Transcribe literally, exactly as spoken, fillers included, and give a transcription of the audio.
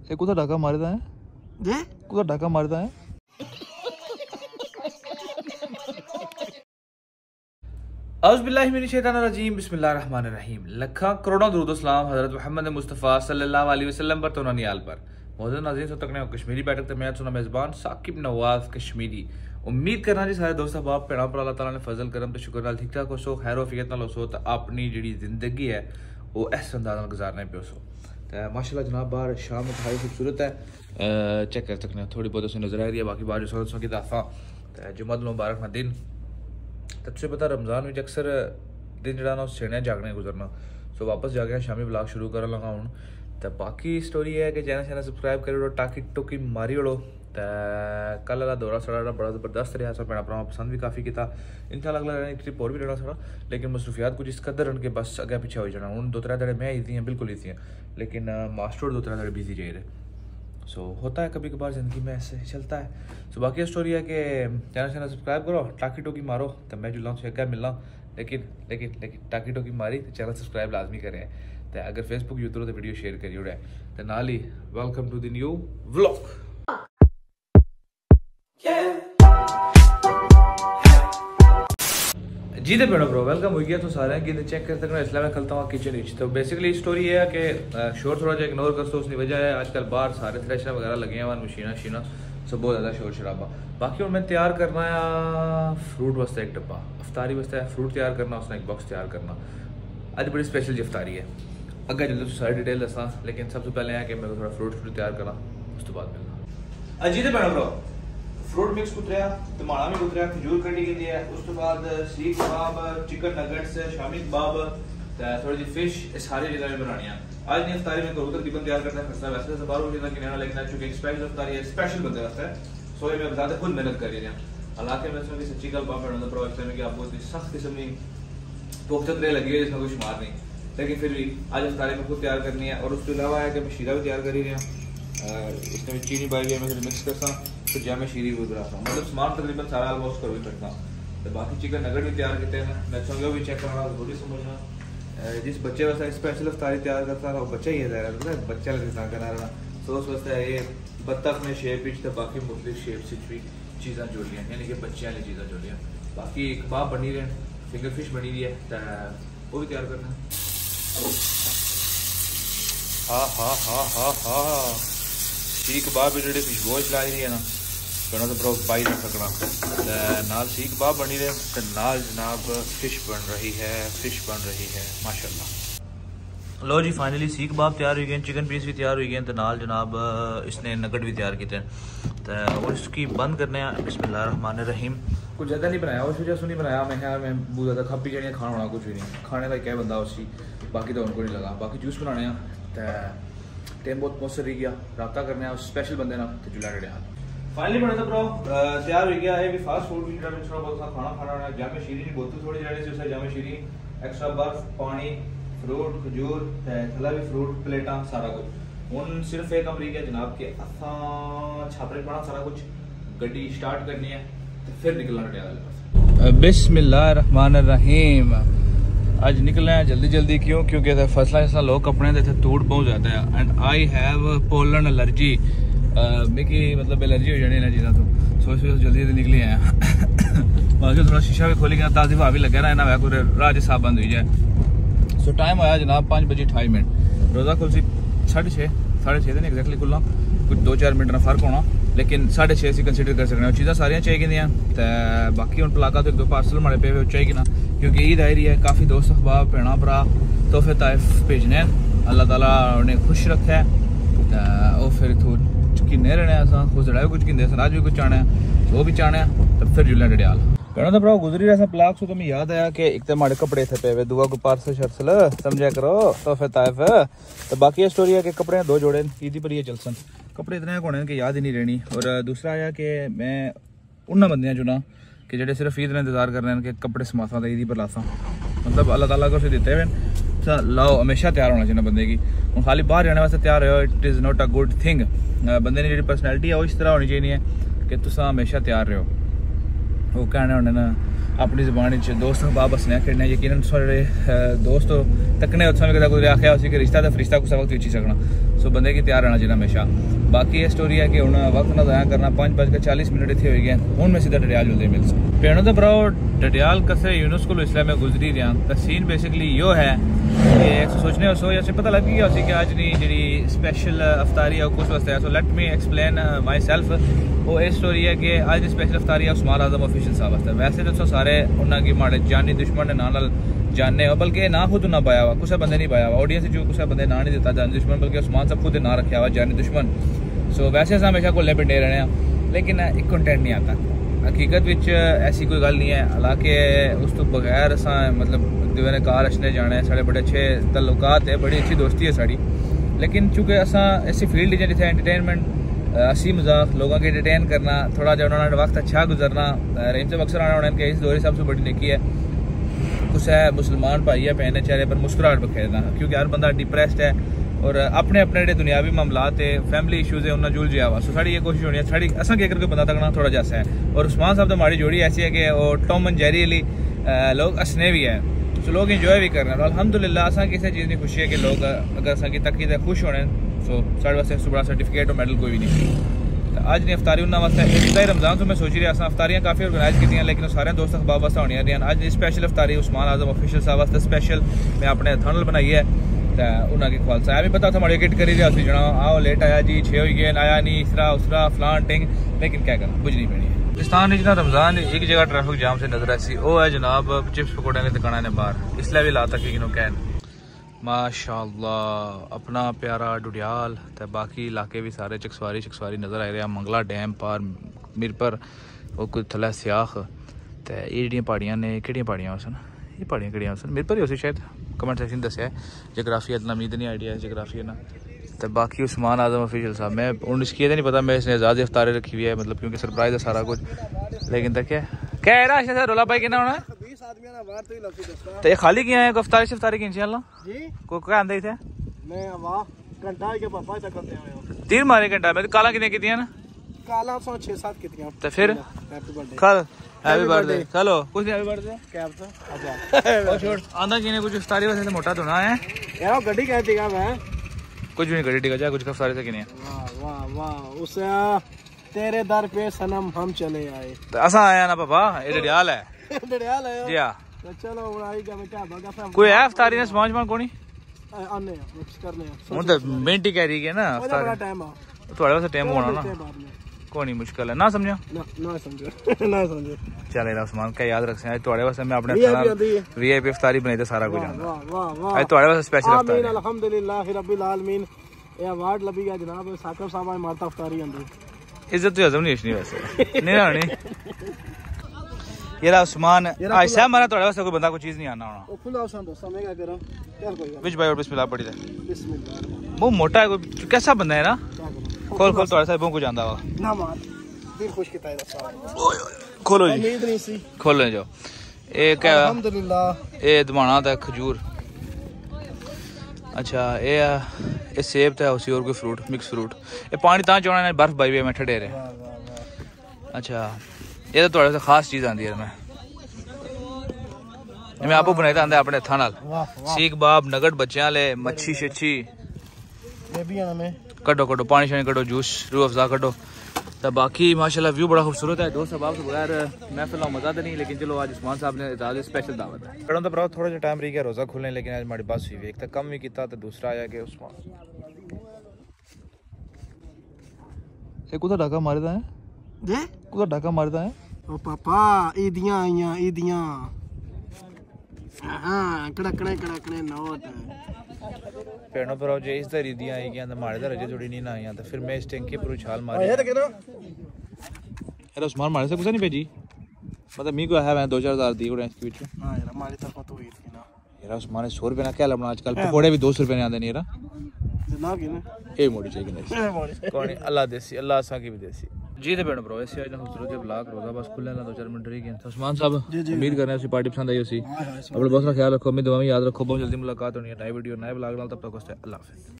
ये कुछ डाका मारता है हैं कुछ डाका मारता है। औज़ुबिल्लाहिमिनश्शैतानिर्रजीम बिस्मिल्लाहिर्रहमानिर्रहीम। लखा करोड़ों दुरूद व सलाम हज़रत मोहम्मद मुस्तफ़ा सल्लल्लाहु अलैहि वसल्लम पर तो नानियाल पर मौजूद नाज़रीन सब तक कश्मीरी बैठक तो मैं सुना मेज़बान साकिब नवाज़ कश्मीरी। उम्मीद करना जी सारे दोस्त अहबाब भैन भरा अल्लाह ताला ने फजल करम तो शुक्र नाल ठीक ठाक हो सो खैर वफियत नाल हो सो तो अपनी जी जिंदगी है वो इस अंदाज नाल गुजारने पे हो सो। तो माशाल्लाह जनाब बाहर शाम इंतहाई खूबसूरत है, चेक कर सकते हैं थोड़ी बहुत उसे नजर आ रही है। बाकी बाहर जो सोलह की दाफा जुम्मत मुबारक ना दिन तो तुझे पता रमज़ान में अक्सर दिन जड़ा ना सेने जागने गुजरना सो वापस जाके शामी ब्लॉग शुरू कर लगा हूँ। तो बाकी स्टोरी है कि चैनल चैनल सबसक्राइब करो टाकी टोकी मारी ओड़ो। तो कल वाला दौरा साढ़ा बड़ा जबरदस्त रहा सब भैन भरा पसंद भी काफ़ी किया इंशाल्लाह अगला रहना ट्रिप और भी रहना सारा लेकिन मसरूफियात कुछ इस कदर रन के बस अगर पीछे हो जाना हूँ। दो त्रै दड़े मैं ईजी हैं बिल्कुल ईजी हैं लेकिन मास्टर दो त्रै दड़े बिजी चाहिए सो so, होता है कभी कभार ज़िंदगी में ऐसे चलता है। सो so, बाकी स्टोरी है कि चैनल चैनल सब्सक्राइब करो टाकी टोकी मारो तो मैं जुला से अगर मिलना लेकिन लेकिन लेकिन टाकी टोकी मारी तो चैनल सब्सक्राइब लाजमी करें। तो अगर फेसबुक यूट्यूब तो वीडियो शेयर करिए उड़े तो नाल ही welcome to the new vlog. जी तो बेड़ो ब्रो वेलकम हो गया तो सारे कि चेक कर सकते इसलिए मैं खलता हूँ किचन विच। तो बेसिकली स्टोरी है कि शोर थोड़ा जा इग्नोर कर सो उसकी वजह है आजकल बाहर सारे थ्रेशर वगैरह लगे हैं मशीना शीना सब बहुत ज़्यादा शोर शराबा। बाकी हूँ मैं तैयार करना है फ्रूट वास्ते एक डब्बा अफ्तारी वास्ते फ्रूट तैयार करना उसने एक बॉक्स तैयार करना अज बड़ी स्पेशल जी अफ्तारी है अगर जल्दी तो सारी डिटेल दसा लेकिन सबसे पहले है कि मेरे को थोड़ा फ्रूट फ्रूट तैयार करा उस तो बाद मिलना। अजी तो भैन ब्रो फ्रूट मिक्स कुतरिया टमाटा भी कुतरिया खजूर कटी गई है उस तो बाद seekh kebab chicken nuggets shami kebab थोड़ी जी फिश सारी चीज़ें में बनानी है। आज नहीं अफ्तारी में करूँ तकरीबन तैयार करना है खर्चा वैसे तो बारह चीज़ें किनारा लेकिन चूँकि एक स्पेशल अफ्तारी है स्पेशल बंदे वास्ते सो ये मैं बताते खुद मेहनत कर रही हैं। हालांकि मैं इसमें सच्ची गल बात पढ़ना प्रो में कि आपको सख्त किस्म की पुख्ता तरह लगी है जिसमें कोई शुमार नहीं लेकिन फिर भी आज अफ्तारी में खुद तैयार करनी है। और उसके अलावा है कि मैं शीरा भी तैयार कर रही हूँ इसमें चीनी पाई हुई है मैं मिक्स करता फिर जामे शीरी भी बनाता हूँ मतलब सामान तकरीबन सारा ऑलमोस्ट कर भी सकता हूँ। तो बाकी चिकन नगेट भी तैयार करते हैं मैं चाहूँगा भी चेक करना थोड़ी समझना जिस बच्चे वास्ते स्पेशल अफ्तारी तैयार करता है वो बच्चा ही है बच्चा लगता करना रहना तो उस वास्ते ये बत्तख में शेप तो बाकी मुख्तलिफ शेप से भी चीज़ें जोड़ियाँ यानी कि बच्चे वाली चीज़ें जोड़ियाँ। बाकी कबाब बनी रहे फिंगर फिश बनी रही है तो वो भी तैयार करना हाँ हाँ हाँ हाँ हाँ सीख कबाब भी जो खुशबू चला रही है ना कहना तो ब्रो पाई नहीं सकना नाल सीख कबाब बनी रहे तो नाल जनाब फिश बन रही है फिश बन रही है माशाल्लाह। लो जी फाइनली सीख कबाब तैयार हुई गए चिकन पीस भी तैयार हुई गए तो नाल जनाब इसने नगट भी तैयार किए तो और इसकी बंद करने बिस्मिल्लाहिर्रहमानिर्रहीम कुछ ज़्यादा नहीं बनाया उस वजह से नहीं बनाया मैं ख्याल में बहुत ज़्यादा खपी जानी खाना होना कुछ भी नहीं खाने का क्या बंदा उसकी बाकी तो उनको नहीं लगा। बाकी जूस बनाने तो टाइम बहुत मौसर रह गया रब्ता करने उस स्पेशल बंदे ना तो जुला डे फाइनली बने तो ब्रो तैयार हो गया है भी फास्ट फूड भी थोड़ा बहुत खाना खाना जामे शीरी की बोतल थोड़ी जाने से जामे शीरी एक्स्ट्रा बर्फ पानी फ्रूट खजूर थला भी फ्रूट प्लेटा सारा कुछ हूँ सिर्फ एक कम रही गया जनाब के असा छापरे पड़ा सारा कुछ गड्डी स्टार्ट करनी है तो फिर निकलना डे बिस्मिल्लाहिर्रहमानिर्रहीम। आज निकले हैं जल्दी जल्दी क्यों क्योंकि फसला जैसा लोग कपड़े थे तूड़ पहुँच जाता है and I have pollen allergy मिकी मतलब एलर्जी हो जानी इन चीज़ों तो सोच सोच जल्दी जल्दी निकली आया बाकी थोड़ा शीशा भी खोली गया ताज़ी हवा भी लगे ना इन्हें वैसे राज साहब बंद हुई जाए। सो टाइम आया जनाब पाँच बजे अठाई मिनट रोज़ा खुल सी साढ़े छः साढ़े छः दिन एग्जैक्टली खुलना कुछ दो चार मिनट का फर्क होना लेकिन साढ़े छः से कंसीडर कर सकते चीज़ा सारिया चाहिए तो बाकी हम पलाका तो एक दो पार्सल माड़े पे हुए चाहिए ना क्योंकि ईद आई रही है काफ़ी दोस्त अहबाब भैन भरा तोहफे ताइफ भेजने अल्लाह ताला उन्हें खुश रखा है तो फिर इतों किन्ने रहने अस खुश जड़ा कुछ किन्ने अज भी कुछ चाहना है वो भी चाहना है तो फिर जुलना डडियाल कहना तो भरा गुजरी रहा प्लाक सो तो मैं याद आया कि एक तो माड़े कपड़े इतने पे हुए दुआ को पार्सल शर्सल समझा करो तोहफे ताइफ तो बाकी ये स्टोरी है कि कपड़े दो जोड़े ईदी पर ही चलसन कपड़े इतने होने कि याद ही नहीं रहनी। और दूसरा आया कि मैं उन्होंने बंद चुना कि जेडे सिर्फ ईद ने इंतजार कर रहे हैं कि कपड़े समासा तो ईदी पर लासा मतलब अल्लाह ताला को उसे दिते हुए लाओ हमेशा तैयार होना चाहिए बंदे की हूँ खाली बाहर जाने वास्ते तैयार हो it is not a good thing बंदे की जी परसनैलिटी है वो इस तरह होनी चाहिए कि तुम हमेशा तैयार रहो वो कहने होने ना अपनी जबान दोस्त बाप हसने खेड़ने यकीन सारे दोस्त तकने उत्सव कदा कुछ आख्या उसी कि रिश्ता तो फरिश्ता कुछ वक्त उची सकना सो बंदे की तैयार रहना चाहिए हमेशा। बाकी ये स्टोरी है कि हूँ वक्त ना ज़ाया करना, पाँच बज के चालीस मिनट इतने हो गए हूँ मैं सीधा डडियाल जुलते मिल सकता पेड़ों तो भराओ डडियाल कसे यूनुस को इसलिए मैं गुजरी रहा। तो सीन बेसिकली यो है कि सोचने हो सो या पता लग गया उसी कि आज नहीं जी स्पेशल अफ्तारी है कुछ वास्ते है। So let me explain myself. वो ये स्टोरी है कि आज स्पेशल अफ्तारी है उस्मान आजम ऑफिशियल साहब वास्ते। वैसे तो सारे उन्होंने माड़े जानी दुश्मन ने नाल जानने हो, बल्कि ना खुद ना पाया हुआ, कुछ बंदे नहीं पाया हुआ ऑडियंस जो कुछ बंदे ना नहीं देता जानी दुश्मन, बल्कि उस्मान साहब खुद ना रखा हुआ जानी दुश्मन। सो वैसे अस हमेशा घुले पिंडे रहने हैं, लेकिन एक कंटेंट नहीं आता हकीकत विच ऐसी कोई गल नहीं है। हालांकि उस तो बगैर अस मतलब दुए कार अचने जाना है, साढ़े बड़े अच्छे तल्लुकात है, बड़ी अच्छी दोस्ती है साड़ी। लेकिन चूँकि अस ऐसी फील्ड है जिथे एंटरटेनमेंट हसी मजाक लोगों के एंटरटेन करना, थोड़ा जहा उन्होंने वक्त अच्छा गुजरना, रेंज से अक्सर आना उन्होंने इस दौरे सबसे बड़ी नेकी है कुछ है मुसलमान भाई है पहने चेहरे पर मुस्कुराहट बखेरना, क्योंकि हर बंदा डिप्रेस्ड है और अपने अपने जो दुनियावी मामलात है फैमिली इशूज़ है उन्हें जुल जाया हुआ। सो साड़ी ये कोशिश होनी है साड़ी असा के करके बंदा तकना थोड़ा जैसा है। और उस्मान साहब तो हमारी जोड़ी ऐसी है कि वो टॉम एंड जेरी अली लोग हंसने भी है, सो लोग इंजॉय भी कर रहे हैं। अल्हम्दुलिल्लाह असा किसी चीज़ की खुशी है कि लोग अगर असा की तकी तो खुश होने। सो साढ़े वास्ते बड़ा सर्टिफिकेट और मैडल कोई भी नहीं। आज नहीं अफ्तारी उन्होंने वास्ते इब्तदा रमजान तो मैं सोच रही असा अफ्तारियाँ काफ़ी ऑर्गेनाइज की, लेकिन सारे दोस्त अखबाब वास्ते होनी रही। अज स्पेशल अफ्तारी उस्मान आजम ऑफिशियल साहब वास्ते स्पेशल मैं अपने थनल बनाई है। उन्होंने खालसा भी पता था माड़ी किट करी रहा जना आओ लेट आया जी छे हो गए आया नहीं इसरा उसरा फलान टिंग, लेकिन क्या करना बुझनी पैनी है। पाकिस्तान ना रमजान एक जगह ट्रैफिक जाम से नजर आई वो है जनाब चिप्स पकौड़े की दुकाना ने बाहर, इसलिए भी ला तक कहन माशाअल्लाह अपना प्यारा डुडियाल। तो बाकी इलाके भी सारे चकसवारी चकसवारी नज़र आ रहे हैं। मंगला डैम पार मीरपर और कुछ थल्लै स्याख। तो ये जी पहाड़ियाँ ने केड़ियां पहाड़ियां सन, ये पहाड़ियां केड़ियां सन मीरपर ही हो सी शायद, कमेंट सैक्शन दस्या जोग्राफी इतना मीद नहीं आइडिया जोग्राफी है ना। तो बाकी उस्मान आजम ऑफिशियल साहब मैं हूँ इसकी नहीं पता मैं इसने आज़ाद अफ्तारी रखी हुई है, मतलब क्योंकि सरप्राइज है सारा कुछ। लेकिन तक क्या है राशि सर रोला भाई कितना होना तो ये खाली किया है अफ्तारी शफ्तारी की इंशाल्लाह को क्या आंदे थे मैं वाह घंटा के पापा तक करते हैं तीन मारे घंटा में काला कितने कितियां ना काला सौ छह सात कितियां तो फिर कल हैप्पी बर्थडे चलो कुछ नहीं हैप्पी बर्थडे क्या तो अच्छा और छोड़ आंदा किने कुछ अफ्तारी वैसे मोटा तो ना है यार गड्डी कहती है मैं कुछ भी नहीं गड्डी टिका जा कुछ अफ्तारी से किने वाह वाह वाह उस तेरे दर पे सनम हम चले आए तो असा आया ना पापा ये डडियाल है डडियाल है जी हां तो चलो उड़ाई का मैं क्या बगा कोई है अफ्तारी ने समाज मान कोनी आने मिक्स करने ਹੁਣ ਤਾਂ ਮਿੰਟ ਹੀ ਕਹਿ ਰਹੀ ਹੈ ਨਾ बड़ा टाइम आ ਤੁਹਾਡੇ ਵਾਸਤੇ ਟਾਈਮ ਹੋਣਾ ਨਾ ਕੋਈ ਨਹੀਂ ਮੁਸ਼ਕਲ ਹੈ ना समझा ना ना समझो ना समझो चल यार उस्मान का याद रख आज ਤੁਹਾਡੇ ਵਾਸਤੇ मैं अपने वीआईपी इफ्तारी बनाई तो सारा कुछ आंदा वाह वाह वाह आज ਤੁਹਾਡੇ ਵਾਸਤੇ स्पेशल इफ्तारी आमीन अल्हम्दुलिल्लाह रब्बिल आलमीन ये अवार्ड लभी गया जनाब साकिब साहब ने मारता इफ्तारी आंदी इज्जत तो हजम नहीं इसनी वैसे नहीं ना नहीं ये उस्मान ऐसा हमारा थोड़ा वास्ते कोई बंदा कोई चीज नहीं आना होना ओ खुला सन दोस्त मैं क्या करा चल कोई विच भाई और बिस्मिल्लाह पड़ी दे बिस्मिल्लाह वो मोटा है कोई कैसा बंदा है ना खोल खोल थोड़ा सा बहुत कुछ आंदा वा ना मार दिल खुश किता है दोस्त ओए ओए खोलो जी उम्मीद नहीं सी खोल ले जाओ ये क्या अल्हम्दुलिल्लाह ये दमाना दा खजूर अच्छा ये ये सेब था उसी और कोई फ्रूट मिक्स फ्रूट ये पानी ता चोना ने बर्फ पाई हुई है मैं ठडेरे अच्छा ये तो थोड़ा सा खास चीज आती है मैं मैं आपको बनाई था अपने हथा नाल सीख बाब नगट बच्चों ले मच्छी शच्छी कटो कटो पानी शानी कटो जूस रूह अफ़ज़ा कटो। तो बाकी माशाल्लाह व्यू बड़ा खूबसूरत है दोस्त साहब के बगैर महफिल मजा तो नहीं, लेकिन चलो आज उस्मान साहब ने इजाज़त स्पेशल दावत है कड़ों तो भरा थोड़ा सा टाइम रह गया रोज़ा खुलने, लेकिन आज हमारी बस हुई एक तो कम भी किया तो दूसरा आया कि उस्मान ये कुछ डाका मारदा है जे कुछ डाका मारदा है ओ पापा ईदियां आईयां ईदियां हां कड़कणे कड़कणे नोट पेड़ों पर जे इस तरह ईदियां आई गया तो मारे दा रजे थोड़ी नहीं ना आईयां तो फिर मैं इस टैंकी पर उछाल मारी ये तो कहना अरे उस्मान मारे से कुछ नहीं भेजी मतलब मी को है मैं दो चार हजार दी उड़े इसके बीच हां यार हमारी तरफ तो हुई थी ना यार उस्मान सौ रुपए ना क्या लबना आजकल पकोड़े भी दो सौ रुपए नहीं आंदे नहीं यार जनाब की ना ए मोड़ी चाहिए नहीं कौन अल्लाह देसी अल्लाह सा की भी देसी जी तो भैन भ्रो ऐसे आज खूबसूरत है ब्लॉग रोजा बस खुले ना दो चार मिनट रह गए उस्मान साहब उम्मीद कर रहे हैं उसी पार्टी पसंद आई उसी अपने बहुत सारा ख्याल रखो, अपनी दुआ में याद रखो। बहुत जल्दी मुलाकात होनी है नए वीडियो नए ब्लॉग नाल, तब तक अल्लाह हाफिज़।